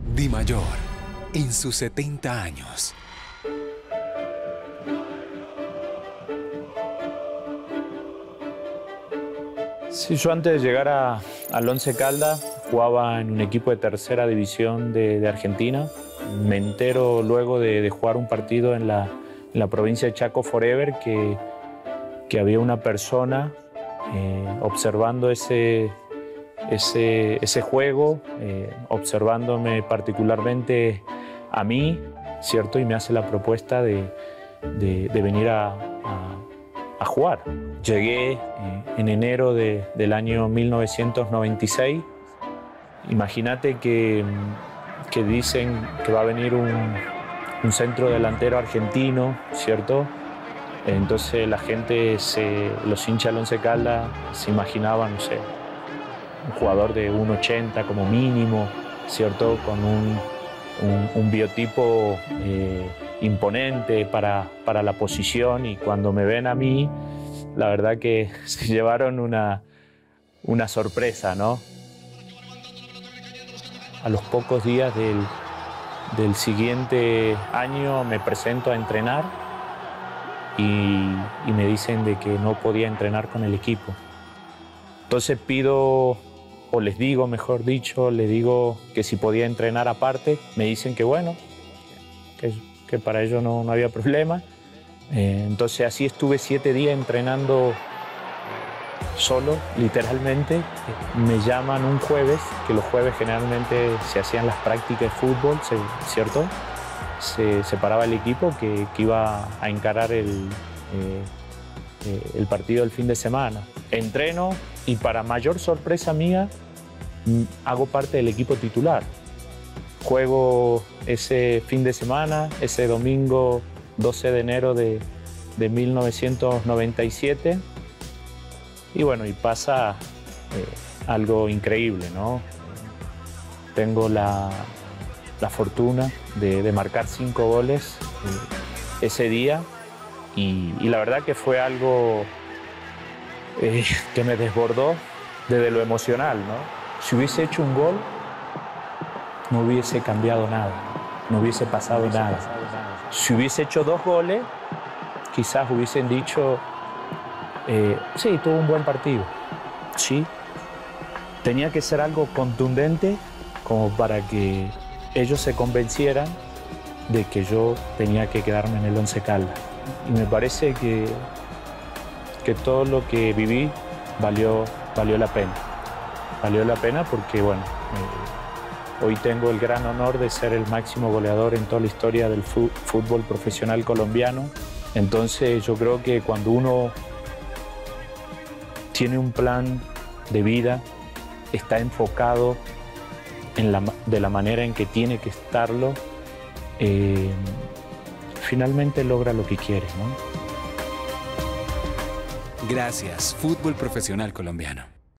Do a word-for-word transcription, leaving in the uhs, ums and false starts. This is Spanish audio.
Di Mayor, en sus setenta años. Sí, yo antes de llegar a, al Once Caldas jugaba en un equipo de tercera división de, de Argentina. Me entero luego de, de jugar un partido en la, en la provincia de Chaco Forever que, que había una persona eh, observando ese, ese, ese juego, eh, observándome particularmente a mí, ¿cierto? Y me hace la propuesta de, de, de venir a, a, a jugar. Llegué eh, en enero de, del año mil novecientos noventa y seis. Imagínate que, que dicen que va a venir un, un centro delantero argentino, ¿cierto? Entonces la gente, se, los hinchas del Once Caldas se imaginaban, no sé, un jugador de uno ochenta como mínimo, ¿cierto? Con un, un, un biotipo eh, imponente para, para la posición, y cuando me ven a mí, la verdad que se llevaron una, una sorpresa, ¿no? A los pocos días del, del siguiente año me presento a entrenar y, y me dicen de que no podía entrenar con el equipo. Entonces pido, o les digo, mejor dicho, les digo que si podía entrenar aparte. Me dicen que bueno, que, que para ello no, no había problema. Eh, entonces así estuve siete días entrenando solo, literalmente. Me llaman un jueves, que los jueves generalmente se hacían las prácticas de fútbol, ¿cierto? Se separaba el equipo que, que iba a encarar el, eh, eh, el partido del fin de semana. Entreno y, para mayor sorpresa mía, hago parte del equipo titular. Juego ese fin de semana, ese domingo doce de enero de, de mil novecientos noventa y siete. Y bueno, y pasa eh, algo increíble, ¿no? Tengo la, la fortuna de, de marcar cinco goles eh, ese día, y, y la verdad que fue algo eh, que me desbordó desde lo emocional, ¿no? Si hubiese hecho un gol, no hubiese cambiado nada, no hubiese pasado nada. Si hubiese hecho dos goles, quizás hubiesen dicho, eh, sí, tuvo un buen partido. Sí, tenía que ser algo contundente como para que ellos se convencieran de que yo tenía que quedarme en el Once Caldas. Y me parece que, que todo lo que viví valió, valió la pena. Valió la pena porque, bueno, eh, hoy tengo el gran honor de ser el máximo goleador en toda la historia del fútbol profesional colombiano. Entonces yo creo que cuando uno tiene un plan de vida, está enfocado en la, de la manera en que tiene que estarlo, eh, finalmente logra lo que quiere, ¿no? Gracias, fútbol profesional colombiano.